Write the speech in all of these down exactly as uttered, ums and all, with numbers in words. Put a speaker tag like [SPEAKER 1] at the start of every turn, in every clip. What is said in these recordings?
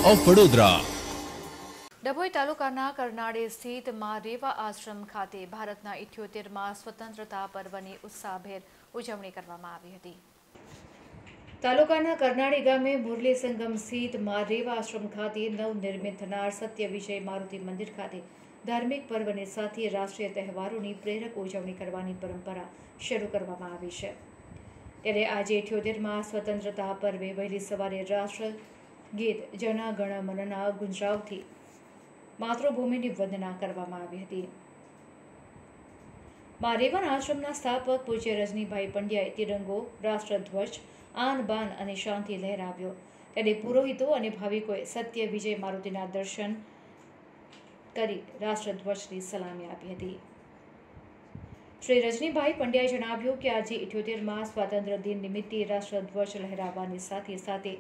[SPEAKER 1] Of Vadodara.
[SPEAKER 2] Dabhoi તાલુકાના કરનાળી સ્થિત મા રેવા આશ્રમ ખાતે ભારતના ઇઠ્યોતેરમાં સ્વતંત્રતા પર્વની ઉત્સાહભેર ઉજવણી કરવામાં આવી હતી। તાલુકાના કરનાળી ગામે મુરલી સંગમ સ્થિત મા રેવા આશ્રમ ખાતે નવનિર્મિત થનાર સત્ય વિજય મારુતિ મંદિર ખાતે ધાર્મિક પર્વની સાથે રાષ્ટ્રીય તહેવારોની પ્રેરક ઉજવણી કરવાની પરંપરા શરૂ કરવામાં આવી છે। ત્યારે આજે ઇઠ્યોતેરમાં સ્વતંત્રતા પર્વે વહેલી સવારે રાષ્ટ્ર ગીત જન ગણ મનના ગુંજરાવથી માતૃભૂમિની વંદના કરવામાં આવી હતી। મા રેવા આશ્રમના સ્થાપક પૂજ્ય રજનીભાઈ પંડ્યાએ તિરંગો, રાષ્ટ્રધ્વજ, આન બાન અને શાંતિ લહેરાવ્યો। ત્યારે પુરોહિતો અને ભાવિકોએ સત્ય વિજય મારુતિના દર્શન કરી રાષ્ટ્રધ્વજની સલામી આપી હતી। શ્રી રજનીભાઈ પંડ્યાએ જણાવ્યું કે આજે ઇઠ્યોતેરમાં સ્વાતંત્ર્ય દિન નિમિત્તે રાષ્ટ્રધ્વજ લહેરાવવાની સાથે સાથે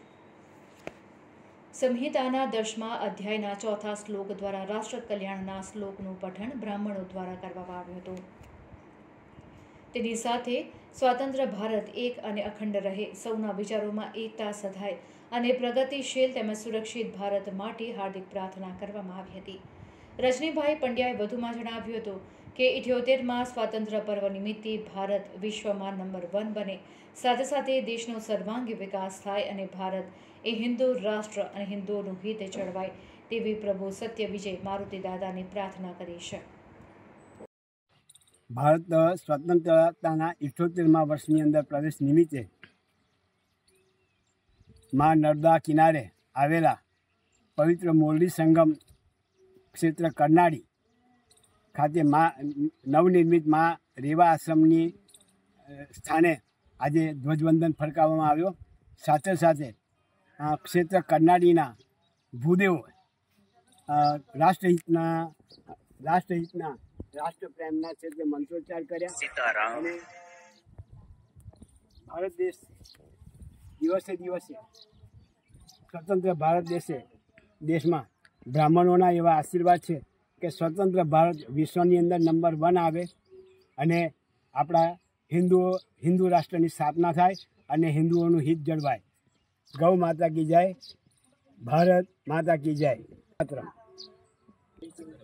[SPEAKER 2] સંહિતાના દસમા અધ્યાયના ચોથા શ્લોક દ્વારા રાષ્ટ્ર કલ્યાણના શ્લોકનું પઠન બ્રાહ્મણો દ્વારા કરવામાં આવ્યું હતું। તેની સાથે સ્વતંત્ર ભારત એક અને અખંડ રહે, સૌના વિચારોમાં એકતા સધાય અને પ્રગતિશીલ તેમજ સુરક્ષિત ભારત માટે હાર્દિક પ્રાર્થના કરવામાં આવી હતી। રજનીભાઈ પંડ્યાએ વધુમાં જણાવ્યું હતું કે ઇઠ્યોતેરમાં સ્વાતંત્ર્ય પર્વ નિમિત્તે ભારત વિશ્વમાં નંબર વન બને, સાથે સાથે દેશનો સર્વાંગી વિકાસ થાય અને ભારત એ હિન્દુ રાષ્ટ્ર અને હિન્દુઓનું હિત જળવાય તેવી પ્રભુ સત્ય વિજય મારુતિ દાદાની પ્રાર્થના કરી છે।
[SPEAKER 3] ભારત સ્વતંત્રતાના ઇઠ્યોતેરમાં વર્ષની અંદર પ્રવેશ નિમિત્તે મા નર્મદા કિનારે આવેલા પવિત્ર મુરલી સંગમ ક્ષેત્ર કરનાળી ખાતે મા નવનિર્મિત મા રેવા આશ્રમની સ્થાને આજે ધ્વજવંદન ફરકાવવામાં આવ્યો। સાથે સાથે ક્ષેત્ર કરનાળીના ભૂદેવો રાષ્ટ્રહિતના રાષ્ટ્રહિતના રાષ્ટ્રપ્રેમના ક્ષેત્રે મંત્રોચ્ચાર કર્યા અને ભારત દેશ દિવસે દિવસે સ્વતંત્ર ભારત દેશે દેશમાં બ્રાહ્મણોના એવા આશીર્વાદ છે કે સ્વતંત્ર ભારત વિશ્વની અંદર નંબર વન આવે અને આપણા હિન્દુઓ હિન્દુ રાષ્ટ્રની સ્થાપના થાય અને હિન્દુઓનું હિત જળવાય। गौ माता की जय, भारत माता की जय।